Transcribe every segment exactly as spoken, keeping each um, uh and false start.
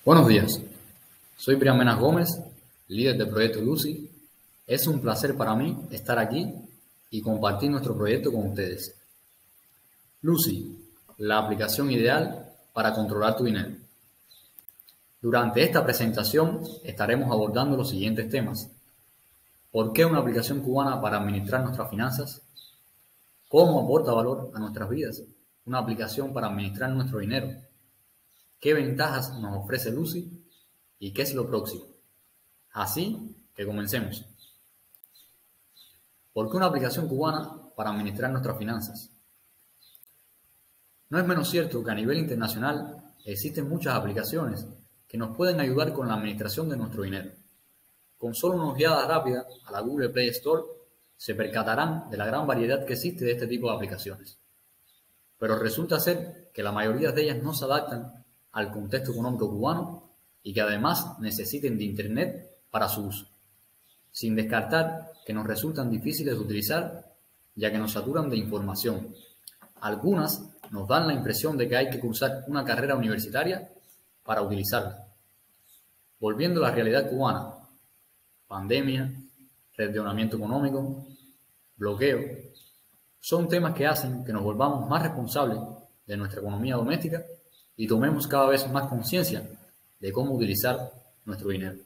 Buenos días, soy Brian Menas Gómez, líder del proyecto Lucy. Es un placer para mí estar aquí y compartir nuestro proyecto con ustedes. Lucy, la aplicación ideal para controlar tu dinero. Durante esta presentación estaremos abordando los siguientes temas. ¿Por qué una aplicación cubana para administrar nuestras finanzas? ¿Cómo aporta valor a nuestras vidas una aplicación para administrar nuestro dinero? ¿Qué ventajas nos ofrece Lucy? ¿Y qué es lo próximo? Así que comencemos. ¿Por qué una aplicación cubana para administrar nuestras finanzas? No es menos cierto que a nivel internacional existen muchas aplicaciones que nos pueden ayudar con la administración de nuestro dinero. Con solo una ojeada rápida a la Google Play Store se percatarán de la gran variedad que existe de este tipo de aplicaciones. Pero resulta ser que la mayoría de ellas no se adaptan al contexto económico cubano y que además necesiten de Internet para su uso, sin descartar que nos resultan difíciles de utilizar ya que nos saturan de información. Algunas nos dan la impresión de que hay que cursar una carrera universitaria para utilizarla. Volviendo a la realidad cubana, pandemia, reordenamiento económico, bloqueo, son temas que hacen que nos volvamos más responsables de nuestra economía doméstica y tomemos cada vez más conciencia de cómo utilizar nuestro dinero.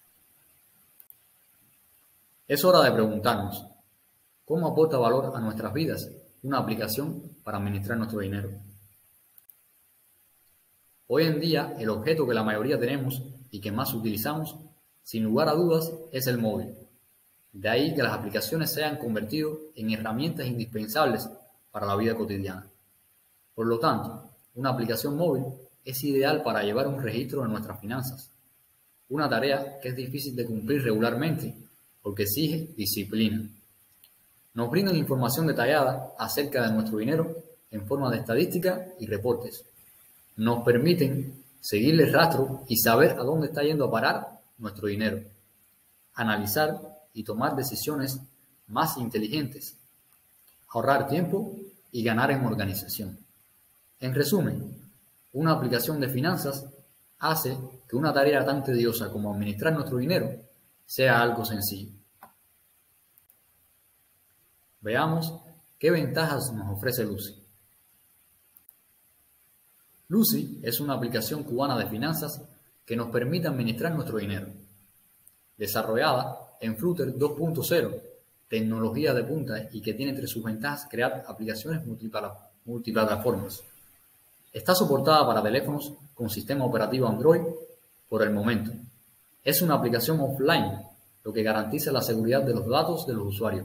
Es hora de preguntarnos, ¿cómo aporta valor a nuestras vidas una aplicación para administrar nuestro dinero? Hoy en día, el objeto que la mayoría tenemos y que más utilizamos, sin lugar a dudas, es el móvil. De ahí que las aplicaciones se hayan convertido en herramientas indispensables para la vida cotidiana. Por lo tanto, una aplicación móvil es ideal para llevar un registro de nuestras finanzas, una tarea que es difícil de cumplir regularmente porque exige disciplina. Nos brindan información detallada acerca de nuestro dinero en forma de estadística y reportes. Nos permiten seguirle el rastro y saber a dónde está yendo a parar nuestro dinero, analizar y tomar decisiones más inteligentes, ahorrar tiempo y ganar en organización. En resumen, una aplicación de finanzas hace que una tarea tan tediosa como administrar nuestro dinero sea algo sencillo. Veamos qué ventajas nos ofrece Lucy. Lucy es una aplicación cubana de finanzas que nos permite administrar nuestro dinero. Desarrollada en Flutter dos punto cero, tecnología de punta y que tiene entre sus ventajas crear aplicaciones multiplataformas. Está soportada para teléfonos con sistema operativo Android por el momento. Es una aplicación offline, lo que garantiza la seguridad de los datos de los usuarios.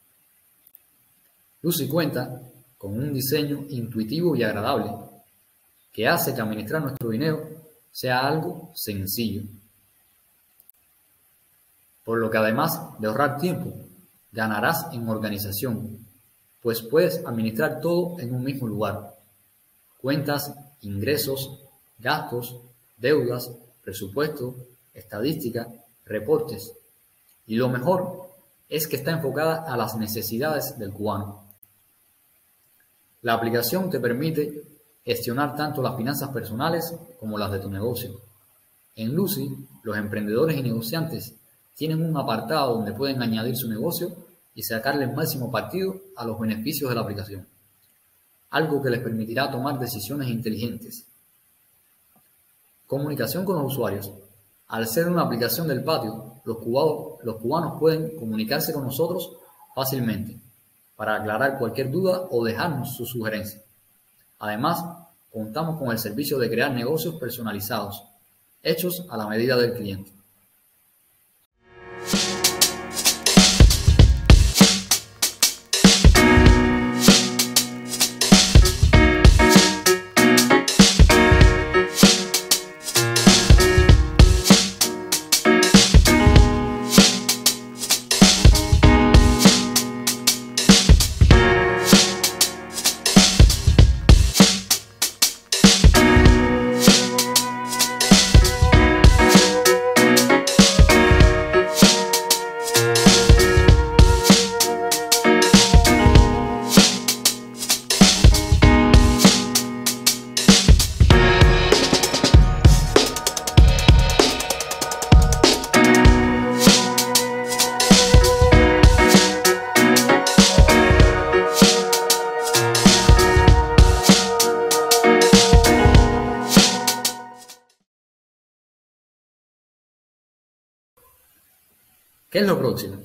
Lucy cuenta con un diseño intuitivo y agradable, que hace que administrar nuestro dinero sea algo sencillo. Por lo que además de ahorrar tiempo, ganarás en organización, pues puedes administrar todo en un mismo lugar. Cuentas, ingresos, gastos, deudas, presupuesto, estadística, reportes. Y lo mejor es que está enfocada a las necesidades del cubano. La aplicación te permite gestionar tanto las finanzas personales como las de tu negocio. En Lucy, los emprendedores y negociantes tienen un apartado donde pueden añadir su negocio y sacarle el máximo partido a los beneficios de la aplicación, algo que les permitirá tomar decisiones inteligentes. Comunicación con los usuarios. Al ser una aplicación del patio, los cubanos, los cubanos pueden comunicarse con nosotros fácilmente para aclarar cualquier duda o dejarnos sus sugerencias. Además, contamos con el servicio de crear negocios personalizados, hechos a la medida del cliente. ¿Qué es lo próximo?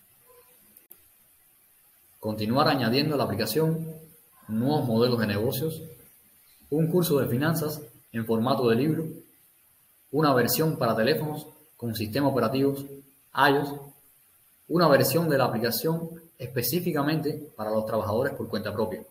Continuar añadiendo a la aplicación nuevos modelos de negocios, un curso de finanzas en formato de libro, una versión para teléfonos con sistema operativos iOS, una versión de la aplicación específicamente para los trabajadores por cuenta propia.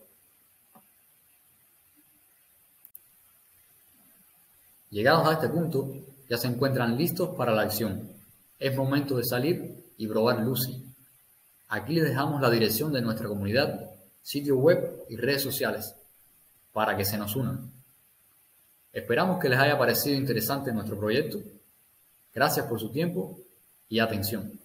Llegados a este punto, ya se encuentran listos para la acción. Es momento de salir y probar Lucy. Aquí les dejamos la dirección de nuestra comunidad, sitio web y redes sociales para que se nos unan. Esperamos que les haya parecido interesante nuestro proyecto. Gracias por su tiempo y atención.